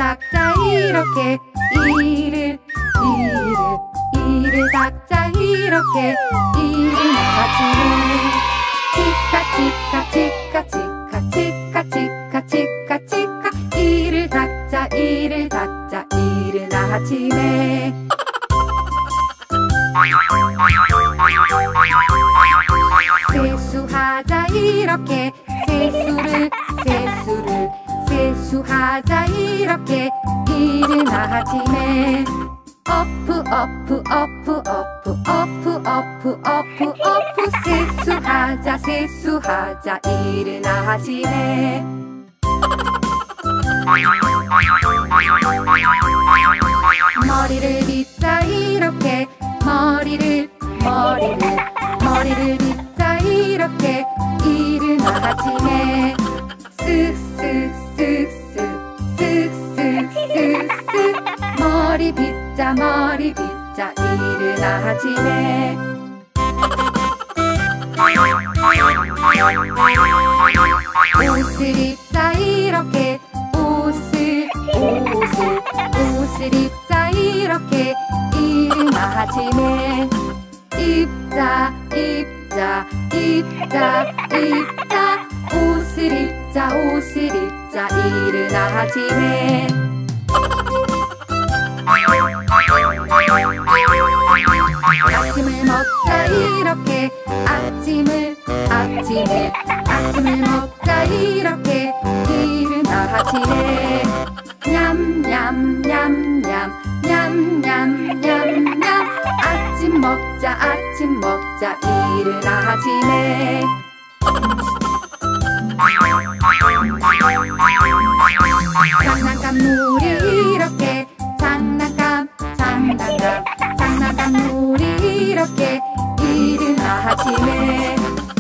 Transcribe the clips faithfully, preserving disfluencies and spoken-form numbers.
닦자 이렇게 이를 이를 이를 닦자 이렇게 이를 아침에 치카 치카 치카 치카 치카 치카 치카 치카 이를 닦자 이를 닦자 이른 아침에 세수하자 이렇게 세수를 세수를 세수하자 이렇게 이른 아침에 어프 어프 어프 어프 어프 어프 어프 어프 세수하자 세수하자 이른 아침에 머리를 빗자 이렇게 머리를 머리를 머리를 빗자 이렇게 이른 아침에 쓱쓱쓱쓱 쓱쓱쓱쓱 머리 빗자 머리 빗자 이른 아침에 옷을 입자 이렇게 옷을 옷을 옷을 입자 이렇게 이른 아침에 입자 입자 입자 입자 옷을 입자 옷을 입자 이른 아침에 아침을 먹자 이렇게 아침을 아침을 아침을 먹자 이렇게 이른 아침에 냠냠냠냠 냠냠냠냠 아침 먹자 아침 먹자 이른 아침에 장난감 놀이 이렇게 장난감 장난감 장난감 놀이 이렇게 이른 아침에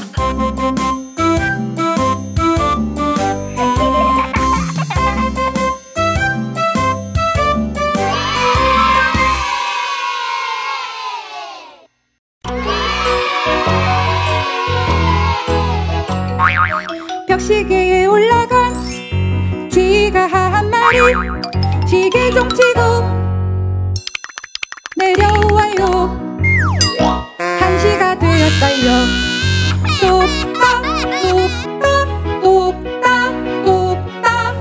벽시계에 올라간 쥐가 한 마리 시계 좀 치고 내려와요. 한 시가 되었어요. 똑딱 똑딱 똑딱 똑딱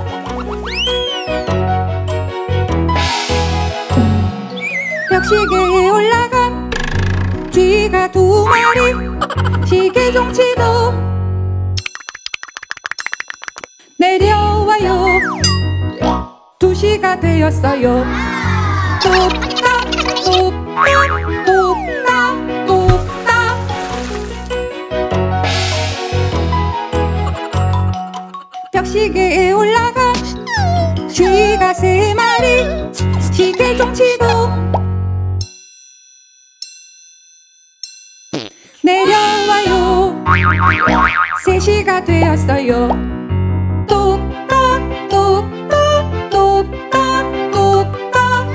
벽시계에 올라간 쥐가 두 마리 시계 좀 치고 내려와요. 두 시가 되었어요. 똑딱 똑딱 똑딱 똑딱 벽시계에 올라간 쥐가 세 마리 시계 좀 치고 내려와요. 세 시가 되었어요. 똑딱 똑딱 똑딱 똑딱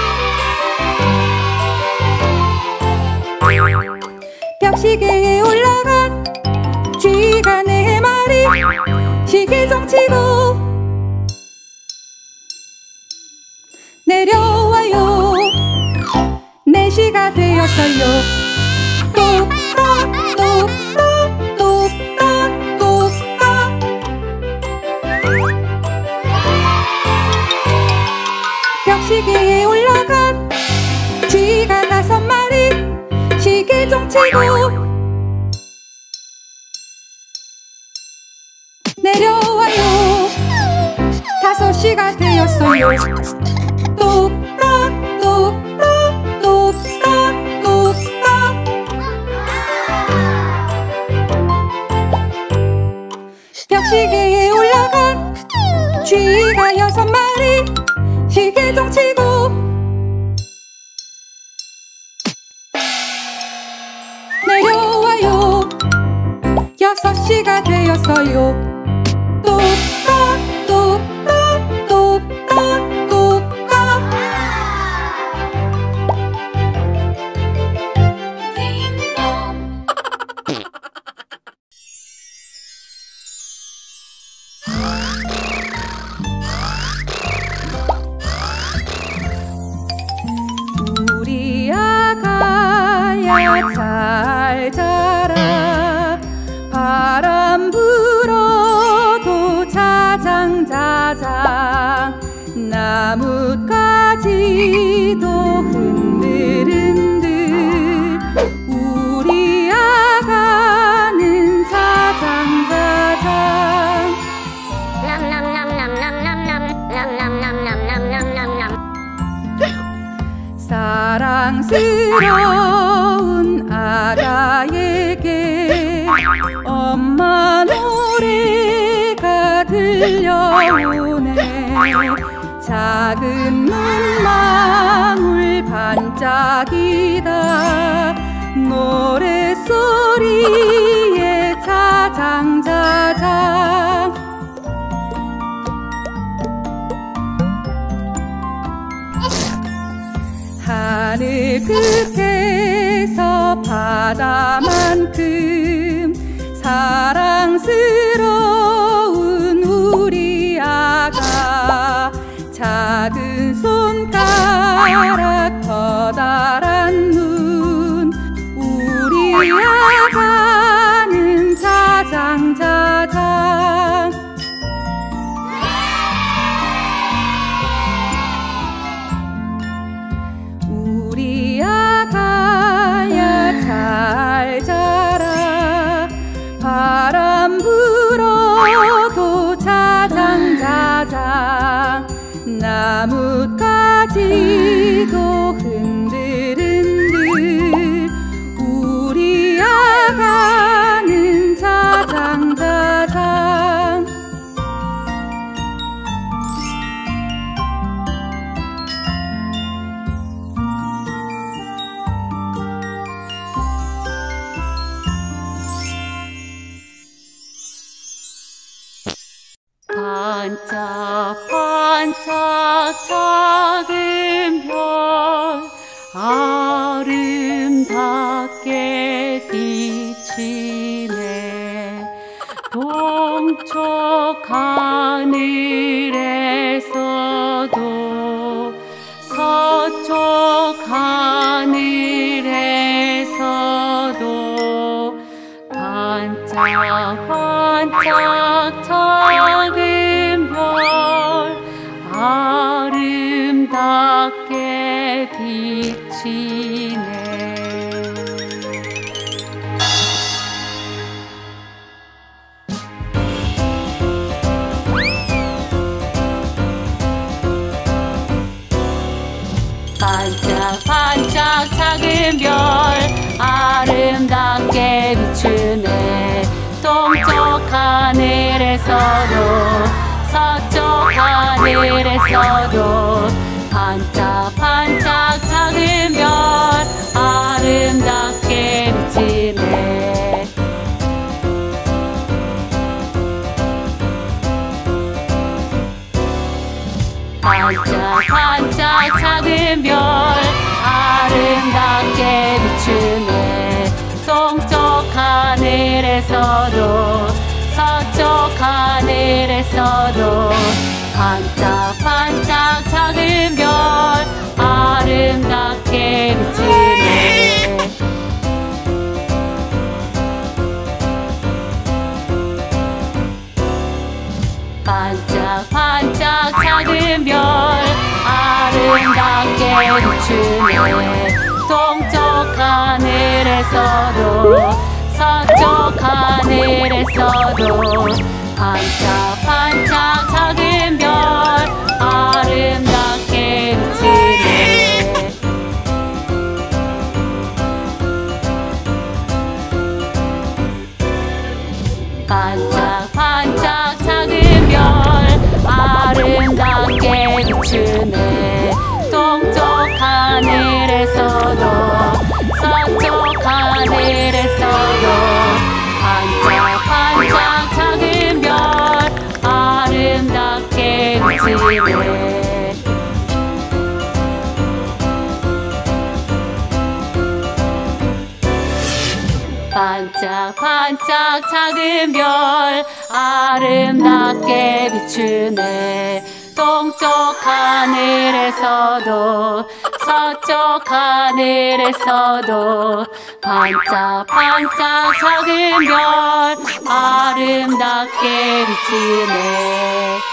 벽시계에 올라간 쥐가 네 마리 시계 좀 치고 내려와요. 네 시가 되었어요. 똑딱 똑딱 똑딱 똑딱 벽시계에 올라간 쥐가 다섯 마리 시계 좀 치고 내려와요. 다섯 시가 되었어요. 똑딱 똑딱 똑딱 똑딱 벽시계에 올라간 쥐가 여섯 마리 시계 좀 치고 내려와요. 여섯 시가 되었어요. 똑딱 똑딱 똑딱 똑딱 나뭇가지도 흔들흔들 우리 아가는 자장자장 사랑스러운 아가에게 엄마 노래가 들려오네. 작은 눈망울 반짝이다 노랫소리에 자장자장 하늘 끝에서 바다만큼 사랑스러운 우리 아가 작은 손가락 커다란 눈 우리 아가는 자장자장 우리 아가야 잘 자라 바람 불어도 자장자장 나뭇가지도 흔들흔들 우리 아가는 자장자장 반짝반짝 작은 별 아름답게 비치네. 동쪽 하늘에서도 서쪽 하늘에서도 반짝반짝 작은 별 아름답게 비치네. 반짝반짝 작은 별 아름답게 비추네. 동쪽 하늘에서도 서쪽 하늘에서도 반짝반짝 작은 별 아름답게 비치네. 반짝반짝 작은 별 아름답게 비추네. 동쪽 하늘에서도 서쪽 하늘에서도 반짝반짝 작은 별 아름답게 비치네. 반짝반짝 작은 별 아름답게 비추네. 동쪽 하늘에서도 서쪽 하늘에서도 반짝반짝 작은 별 아름답게 비치네. 반짝반짝 작은 별 아름답게 비추네. 동쪽 하늘에서도 서쪽 하늘에서도 반짝반짝 작은 별 아름답게 비치네. 반짝반짝 작은 별 아름답게 비추네. 동쪽 하늘에서도 서쪽 하늘에서도 반짝반짝 작은 별 아름답게 비치네.